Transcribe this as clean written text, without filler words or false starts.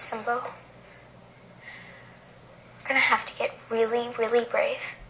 Timbo. We're gonna have to get really, really brave.